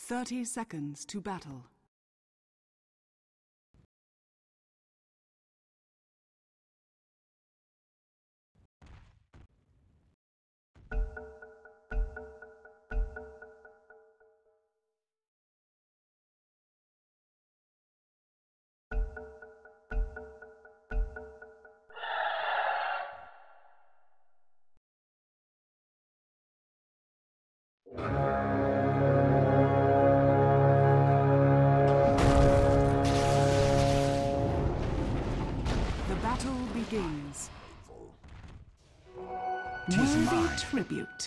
30 seconds to battle. The battle begins. Worthy tribute.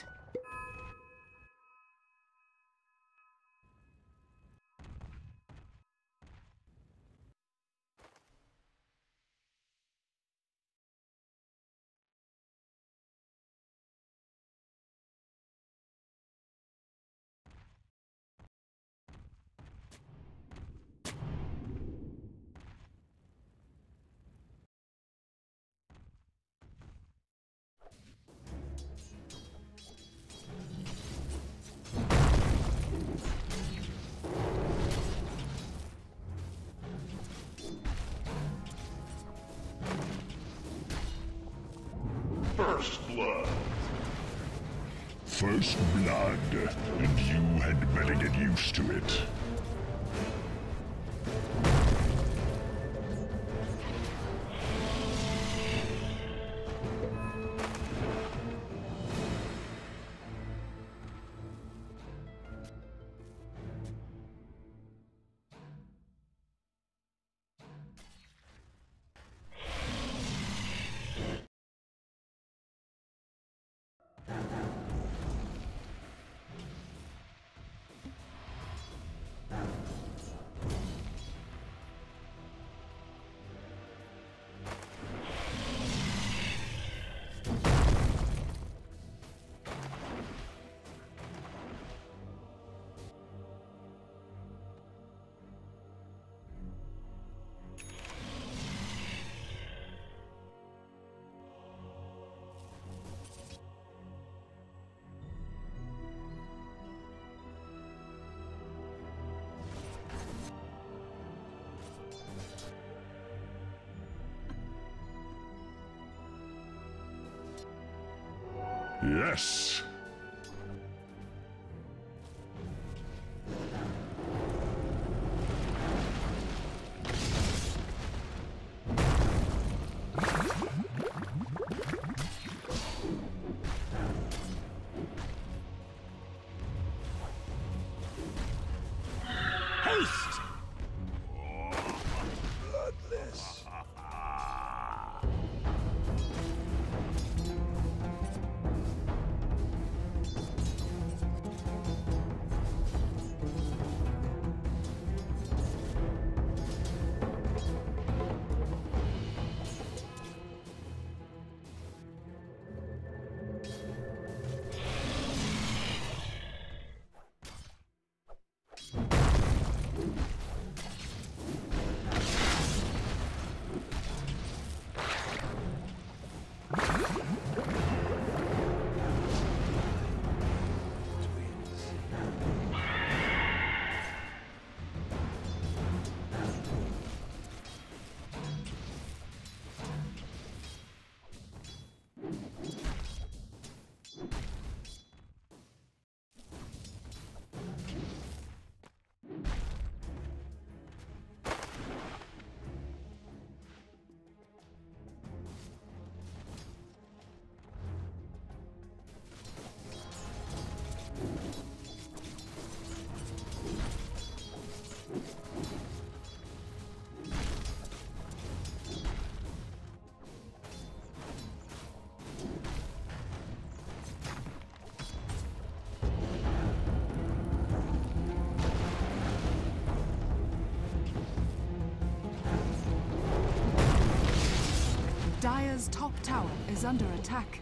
First blood. First blood, and you had better get used to it. Yes. Haste! Bloodless. Dire's top tower is under attack.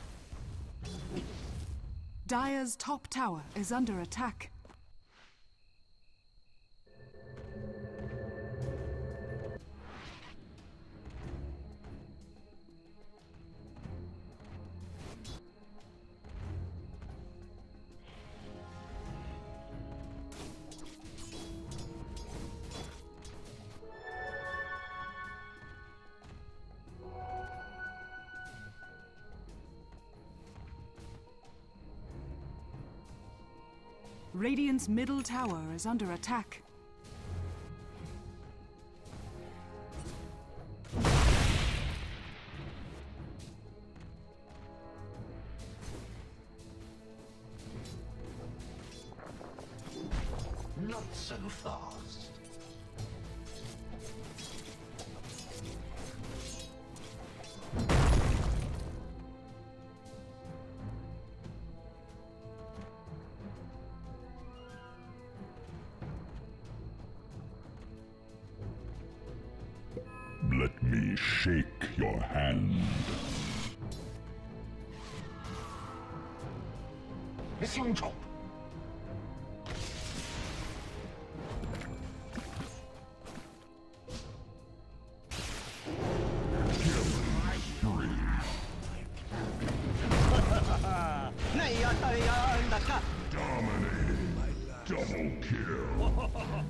Dire's top tower is under attack. Radiant's middle tower is under attack. Not so fast. Let me shake your hand. Missing top. Dominating. Double kill.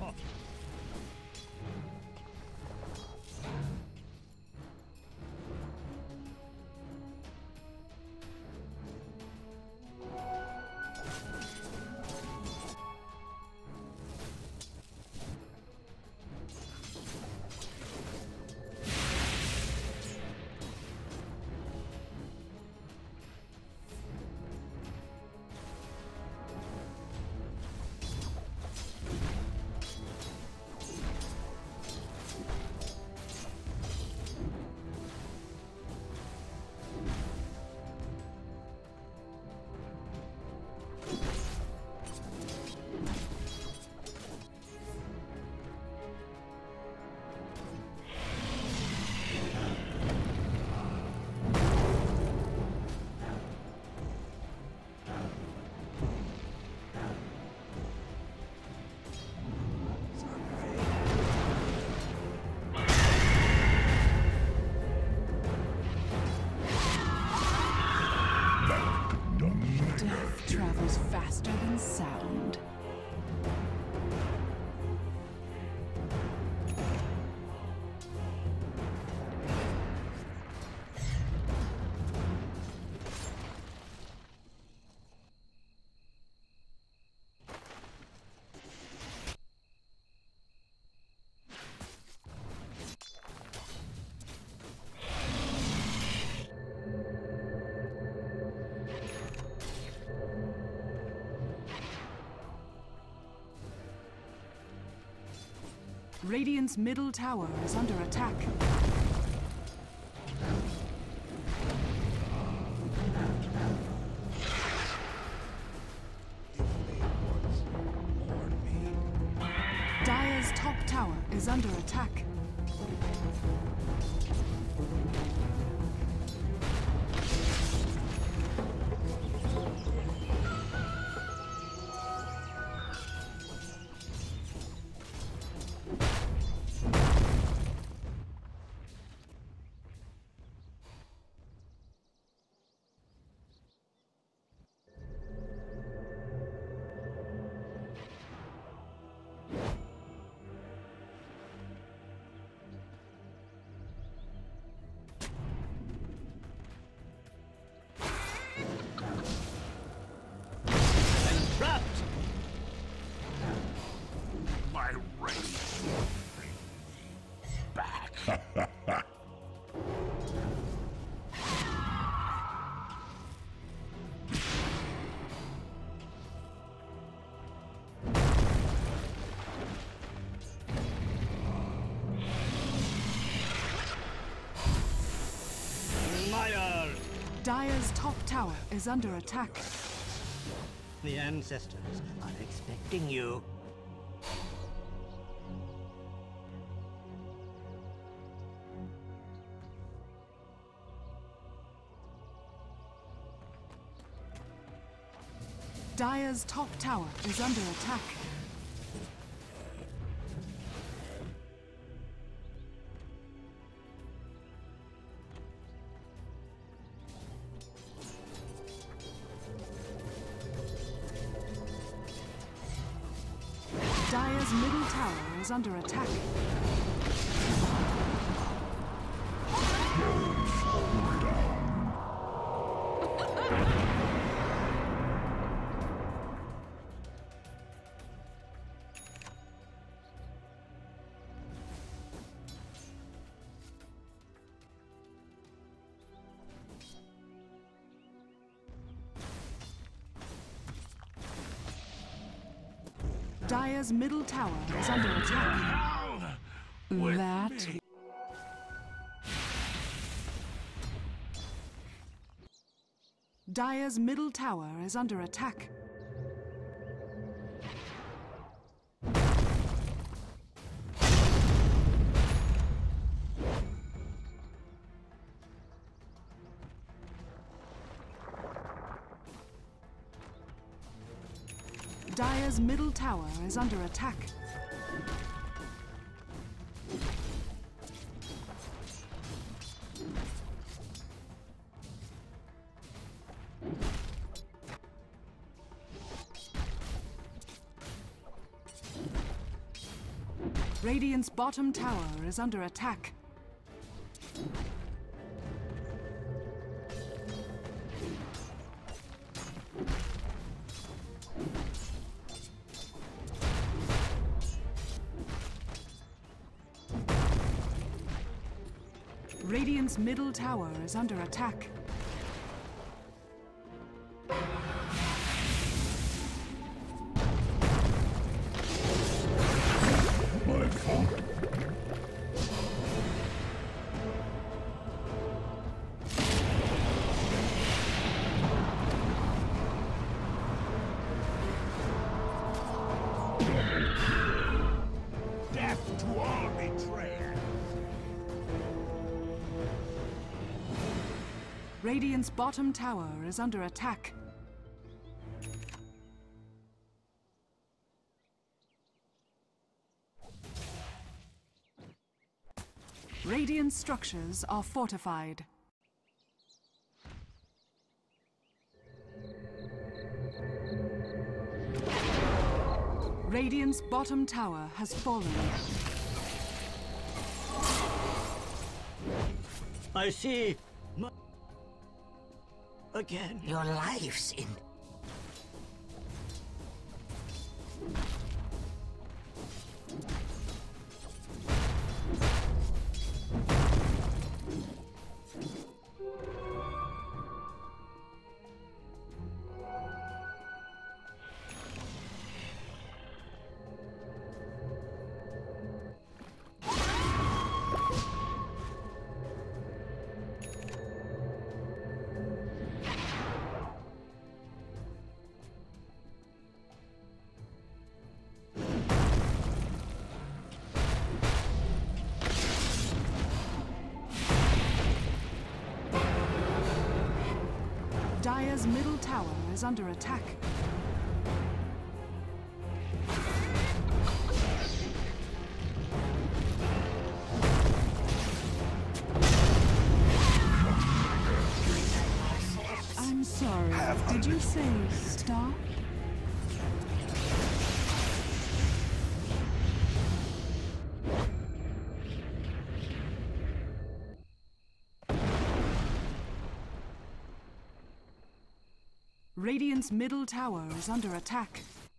Death travels faster than sound. Radiant's middle tower is under attack. Dire's top tower is under attack. My rage. Back. Dire's top tower is under attack. The ancestors are expecting you. Dire's top tower is under attack. Dire's middle tower is under attack. Dire's middle tower is under attack. That Dire's middle tower is under attack. Dire's middle tower is under attack. Radiant's bottom tower is under attack. Radiant's middle tower is under attack. My fault. Death to all betrayers! Radiant's bottom tower is under attack. Radiant structures are fortified. Radiant's bottom tower has fallen. I see. Again. Your life's in... Dire's middle tower is under attack. I'm sorry, did you say stop? Radiant's middle tower is under attack.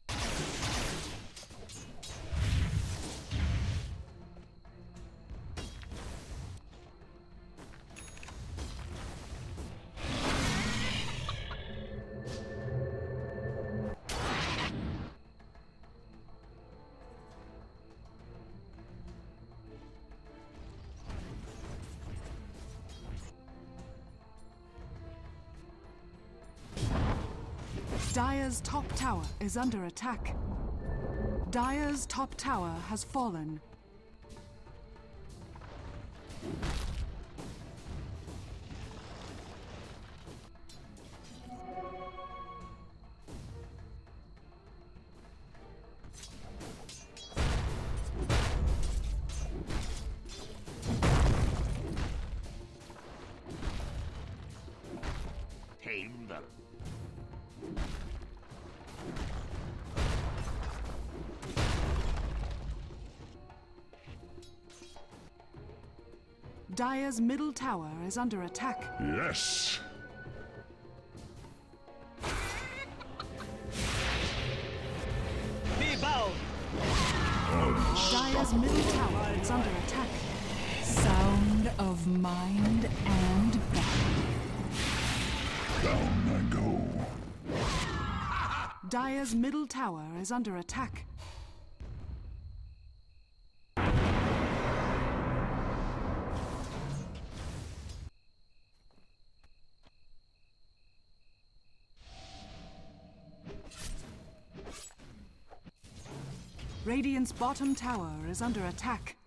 Dire's top tower is under attack. Dire's top tower has fallen. Tame them. Dire's middle tower is under attack. Yes. Be bound. Dire's middle tower is under attack. Sound of mind and battle. Down I go. Dire's middle tower is under attack. Radiant's bottom tower is under attack.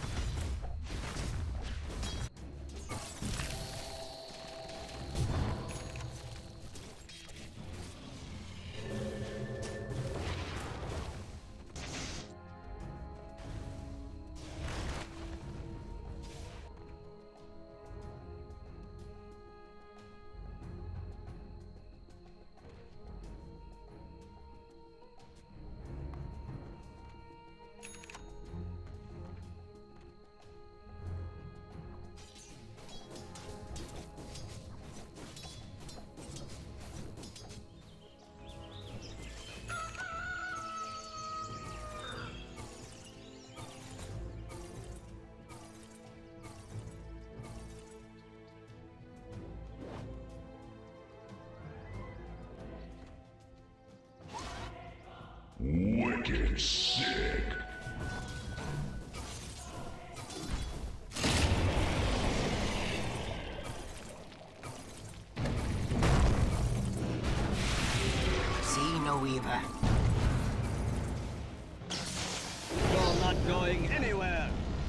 Wicked sick. See no Weaver. You're not going anywhere.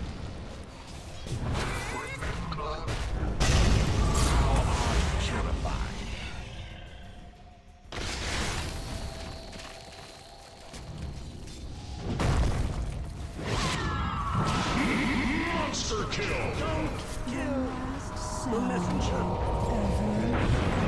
Monster kill. The messenger.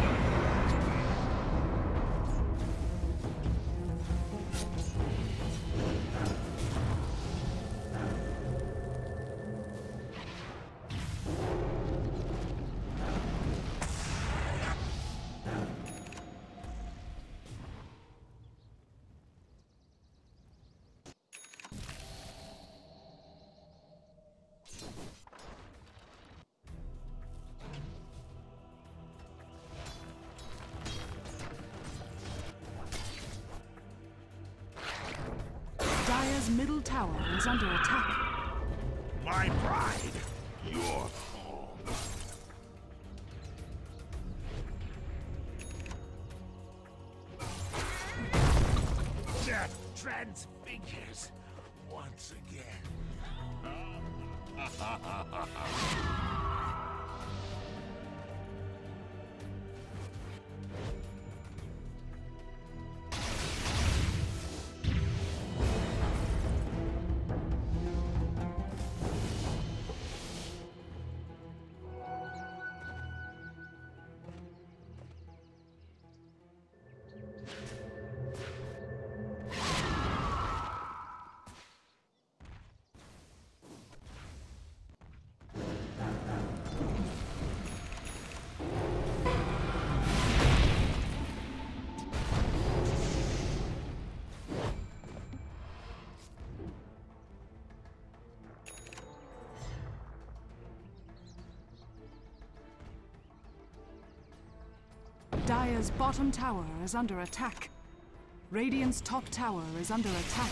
Dire's middle tower is under attack. My pride, your home. Death transfigures once again. Dire's bottom tower is under attack. Radiant's top tower is under attack.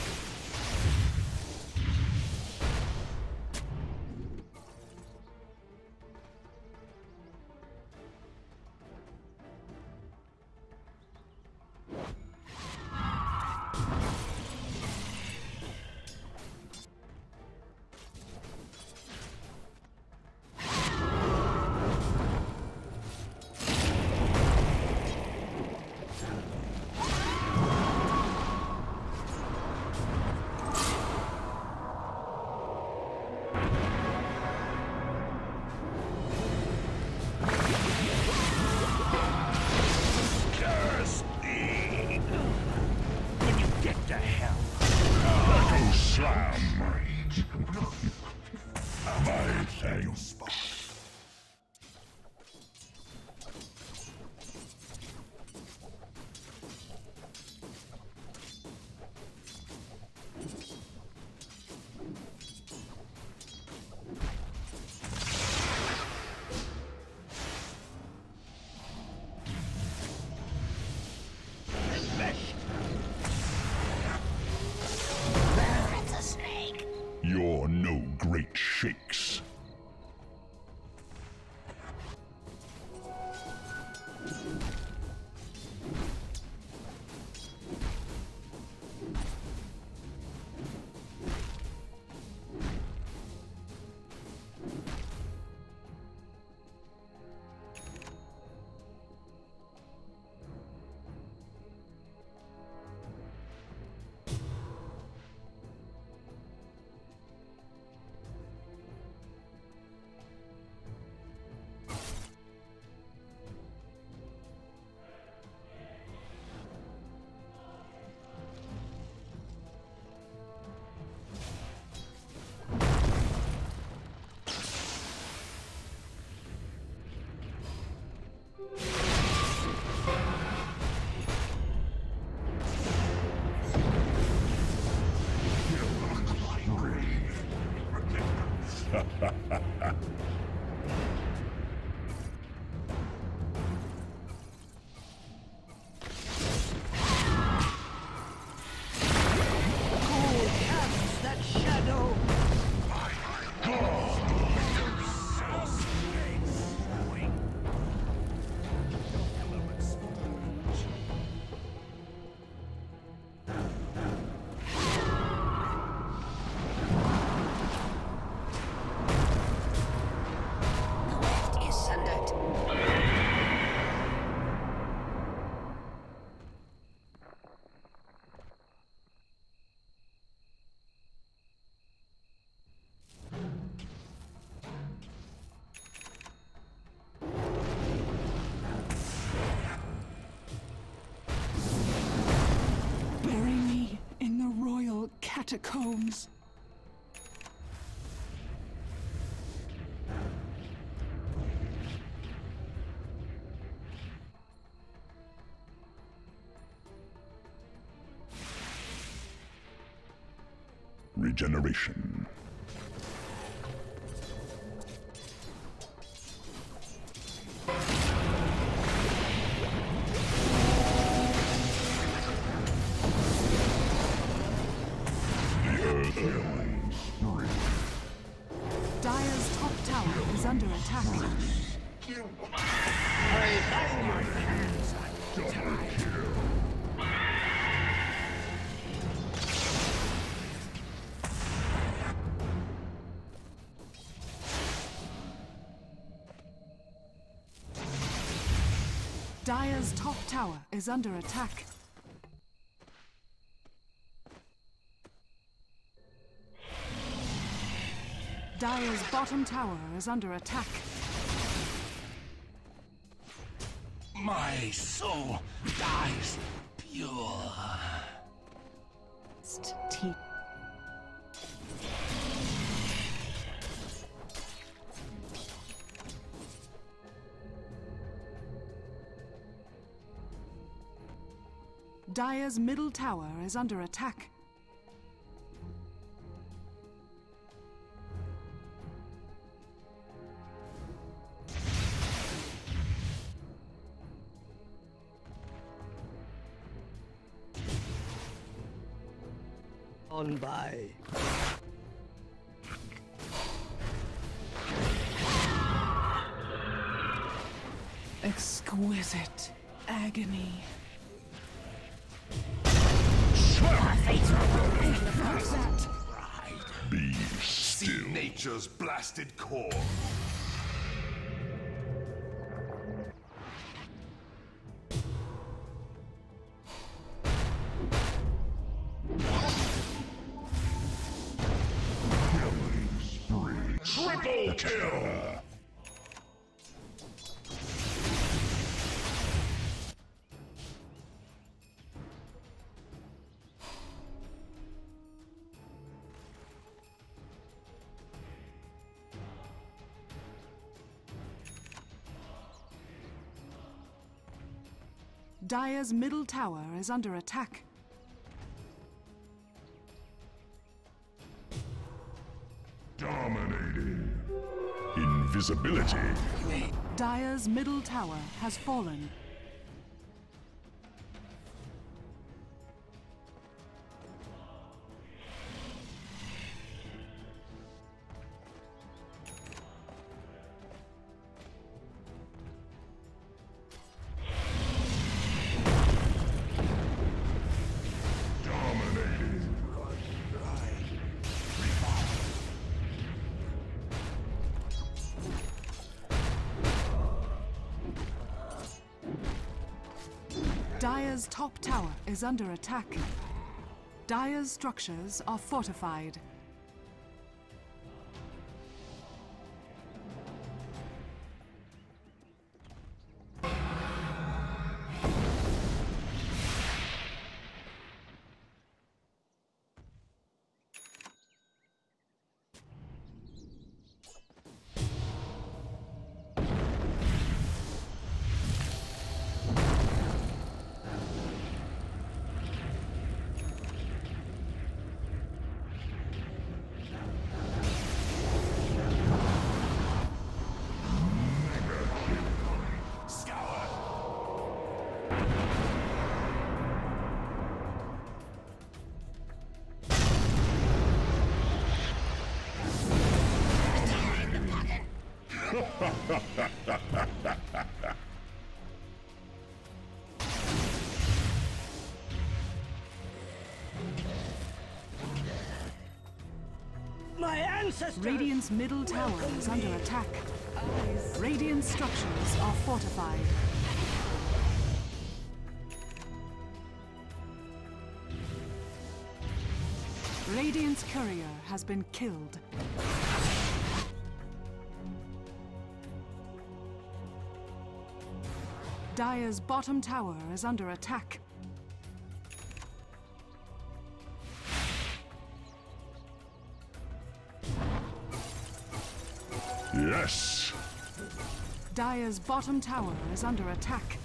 catacombs. Regeneration. Dire's top tower is under attack. Dire's top tower is under attack. Dire's bottom tower is under attack. My soul dies pure. Dire's middle tower is under attack. On by. Exquisite agony. Be still. Nature's blasted core. Triple kill! Dire's middle tower is under attack. Dominating. Invisibility. Dire's middle tower has fallen. Dire's top tower is under attack. Dire's structures are fortified. My ancestors! Radiant's middle tower is under attack. Radiant's structures are fortified. Radiant's courier has been killed. Dire's bottom tower is under attack. Yes. Dire's bottom tower is under attack.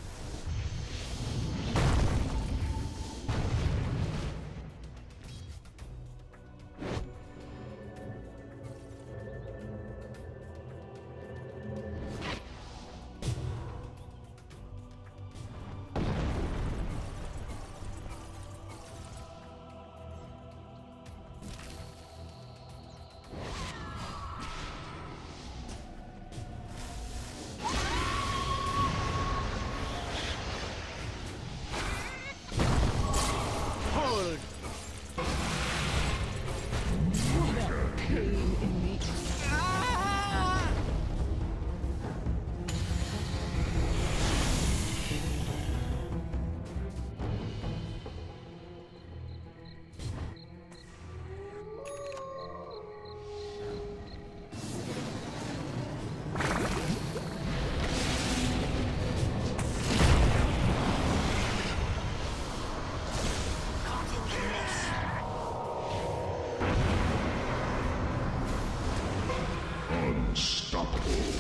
Unstoppable.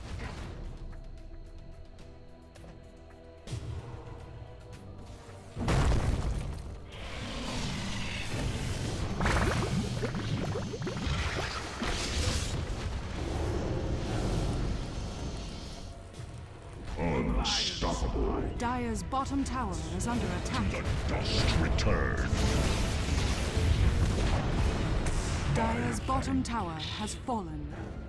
Unstoppable. Dire's bottom tower is under attack. The dust return. Dire's bottom tower has fallen.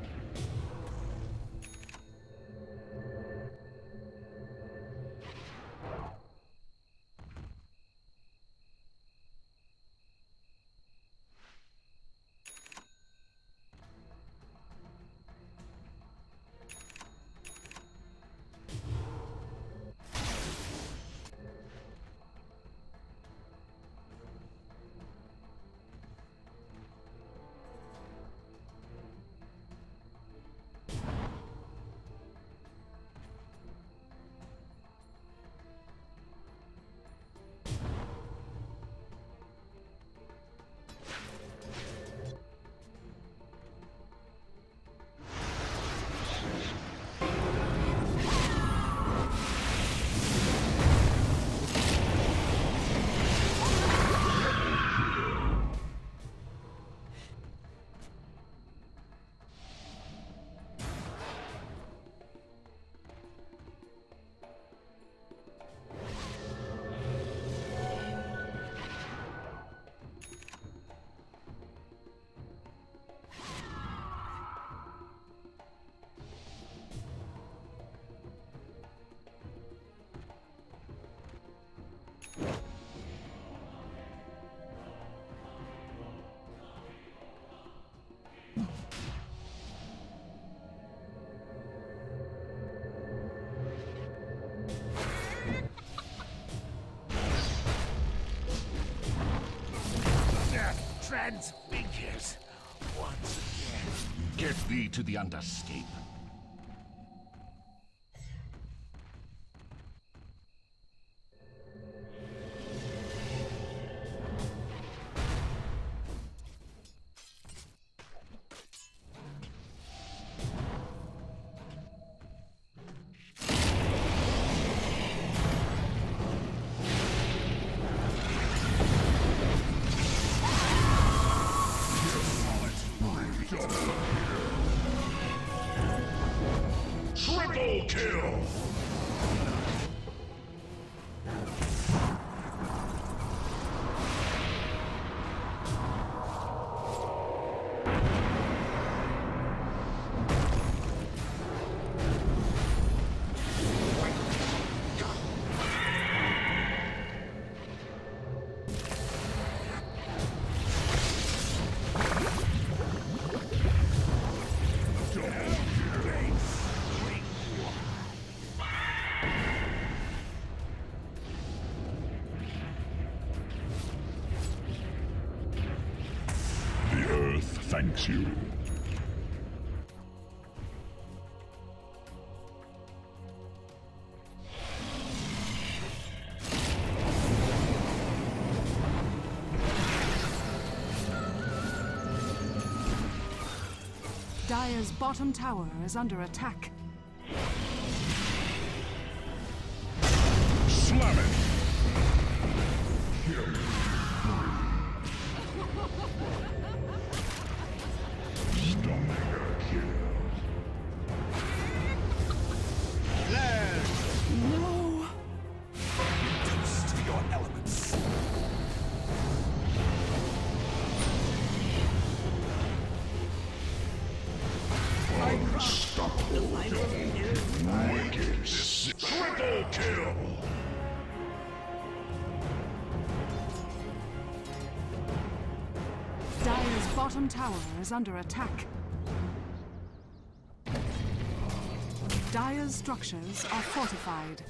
Transfigures once again. Get thee to the Underscape. Triple kill! Thanks you. Dire's bottom tower is under attack. Slam it! Kill. Stomach kill. No! Reduce to your elements. Unstoppable. Wicked. Triple kill. Dire's bottom tower is under attack. Dire's structures are fortified.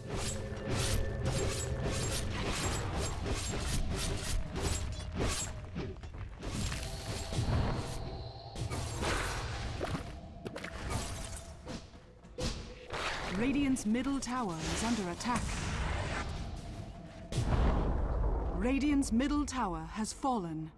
Radiant's middle tower is under attack. Radiant's middle tower has fallen.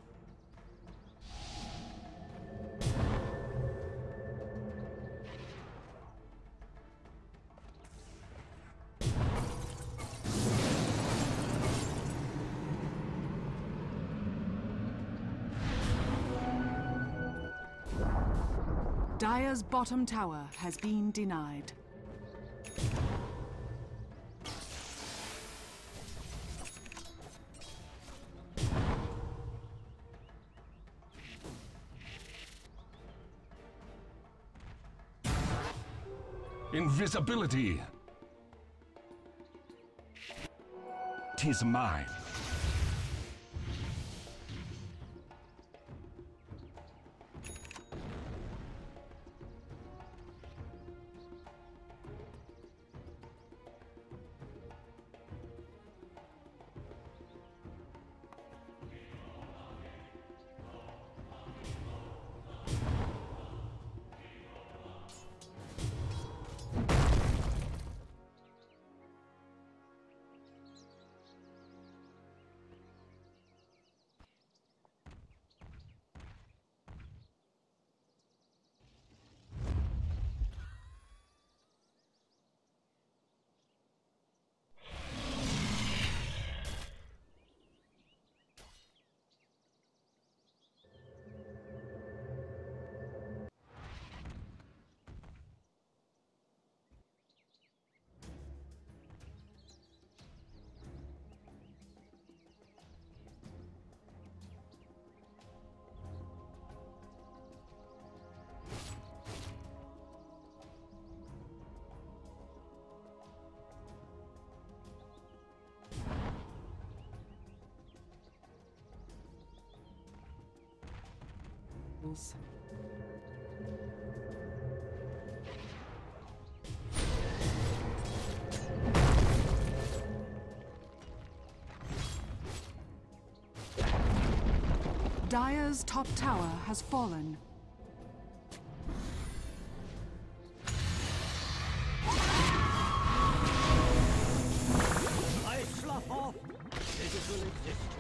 Dire's bottom tower has been denied. Invisibility. 'Tis mine. Dire's top tower has fallen. I slough off physical existence.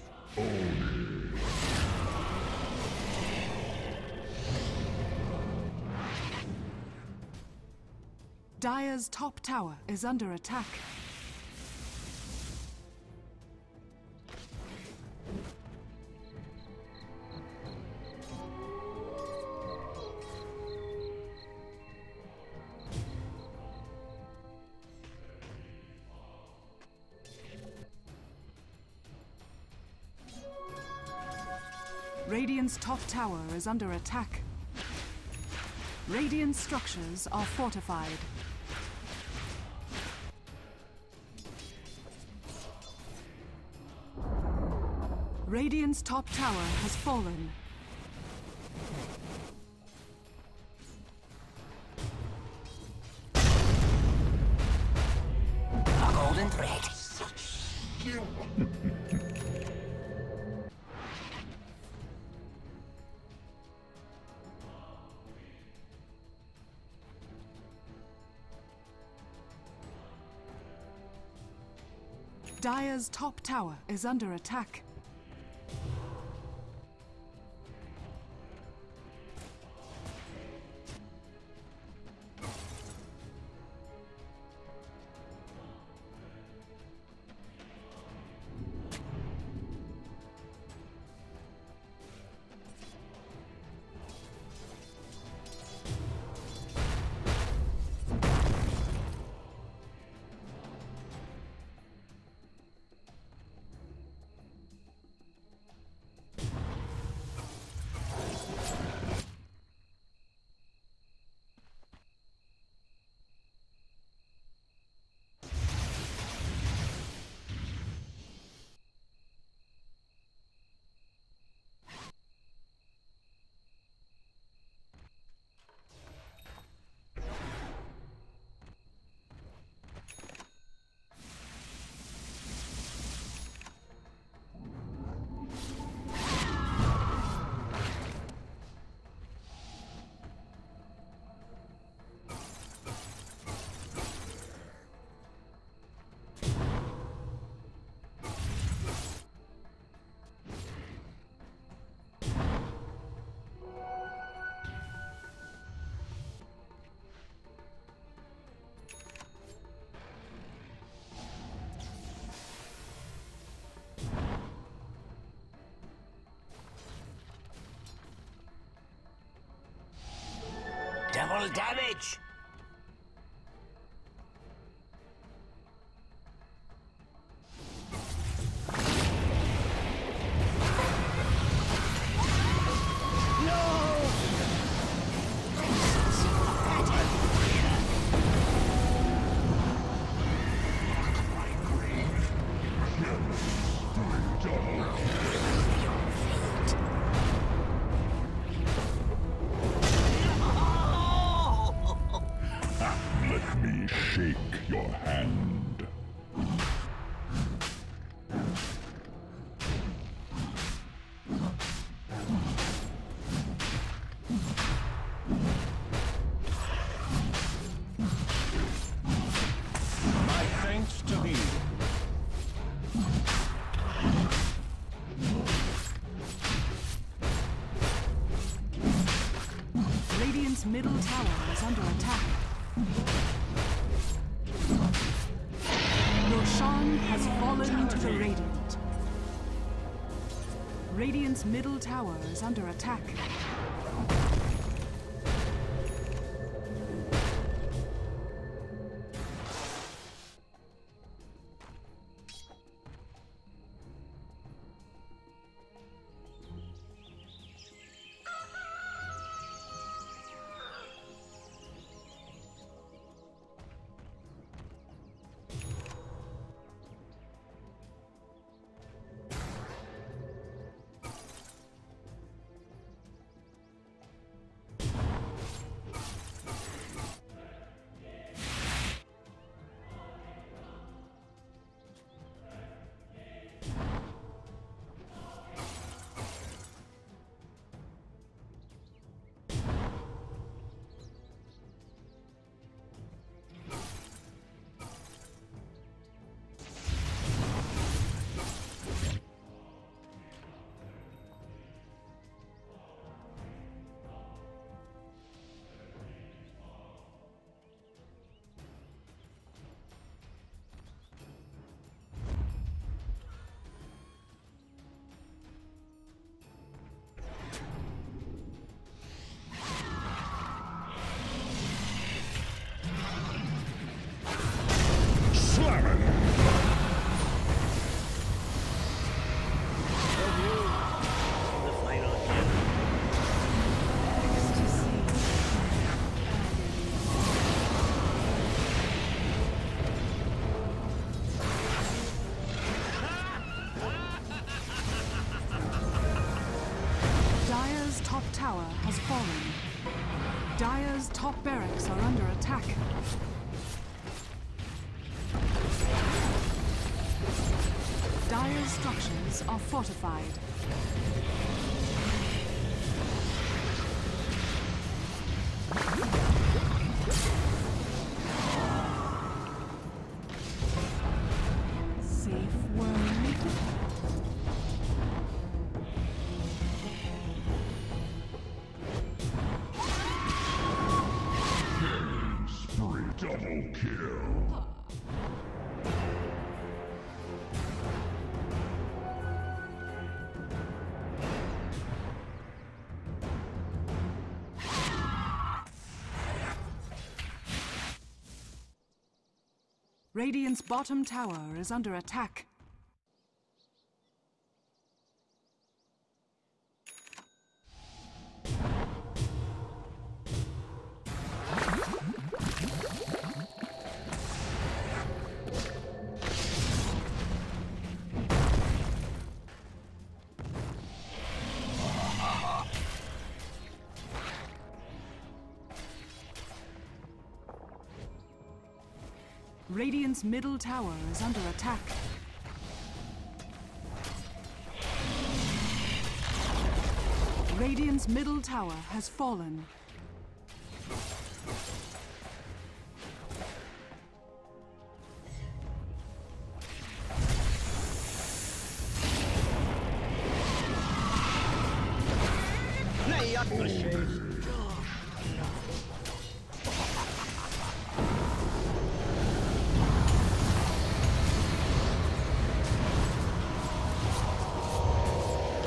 Dire's top tower is under attack. Radiant's top tower is under attack. Radiant structures are fortified. Radiant's top tower has fallen. A golden thread. Dire's top tower is under attack. Full damage! Let me shake your hand. My thanks to thee. Radiant's middle tower is under attack. Roshan has fallen to the Radiant. Radiant's middle tower is under attack. Top tower has fallen. Dire's top barracks are under attack. Dire's structures are fortified. Safe word. Double kill. Radiant's bottom tower is under attack. Radiant's middle tower is under attack. Radiant's middle tower has fallen.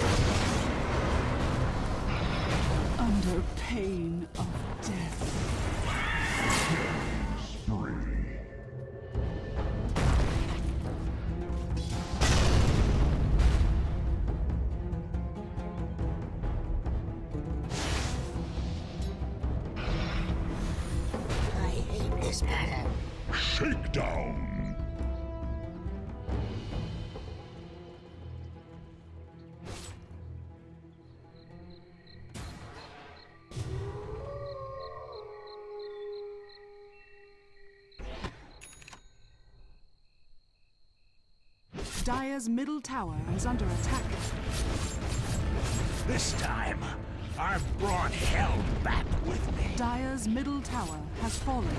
Under pain of death. Shakedown! Dire's middle tower is under attack. This time, I've brought hell back with me. Dire's middle tower has fallen.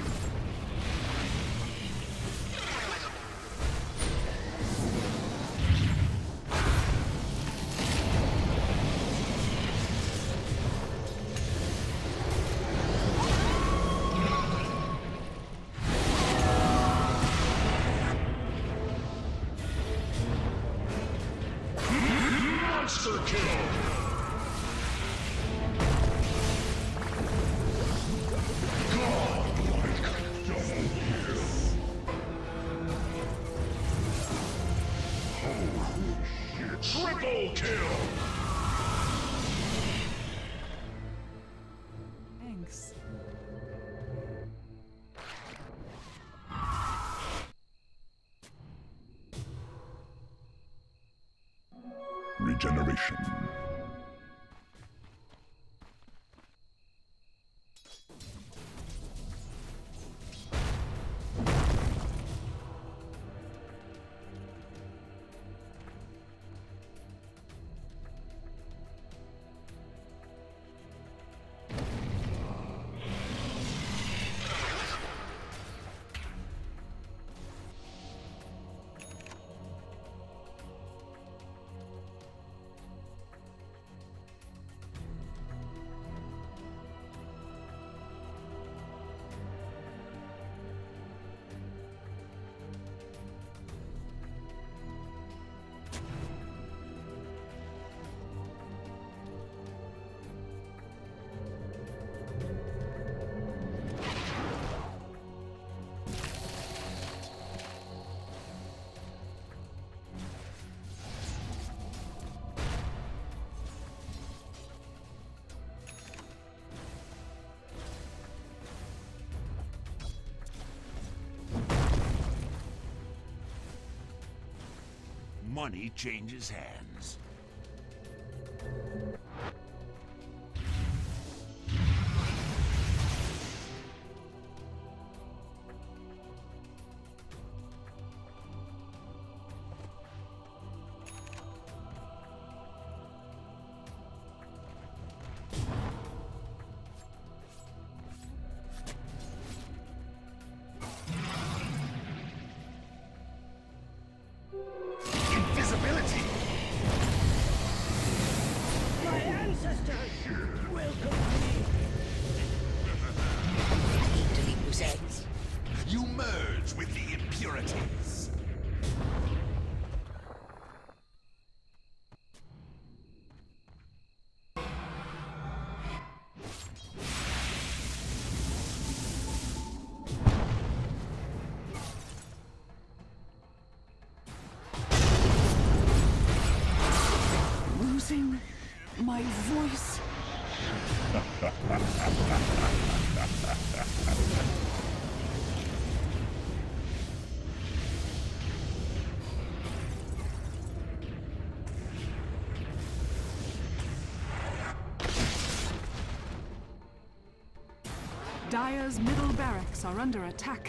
Monster kill! Triple kill! Thanks. Regeneration. Money changes hands. Invisibility! My ancestors welcome me. Delete loose ends. You merge with the impurities. Losing my voice. Dire's middle barracks are under attack.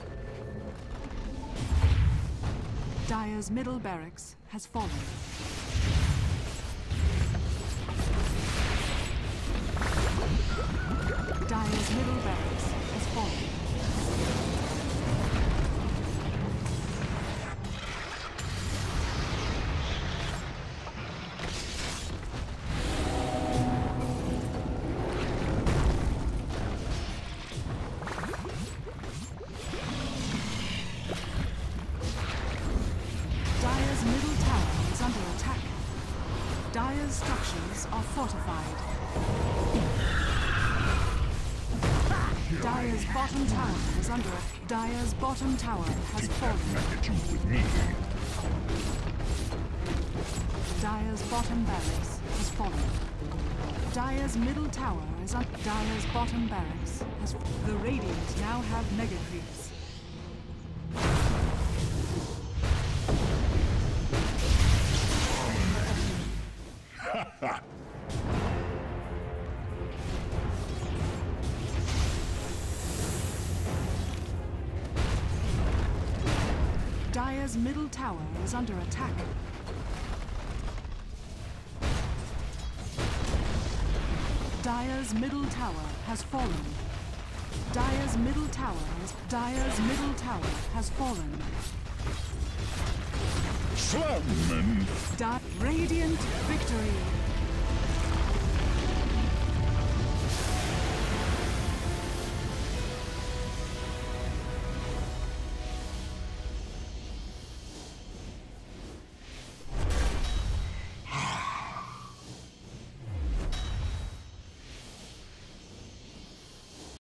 Dire's middle barracks has fallen. Dire's middle barracks has fallen. Dire's middle tower is under attack. Dire's structures are fortified. Dire's bottom tower is under attack. Dire's bottom tower has Take that fallen. magnitude with me. Dire's bottom barracks has fallen. Dire's middle tower is under. Dire's bottom barracks has. The Radiant now have mega creeps. Dire's middle tower is under attack. Dire's middle tower has fallen. Dire's middle tower has fallen. Slam and Radiant victory.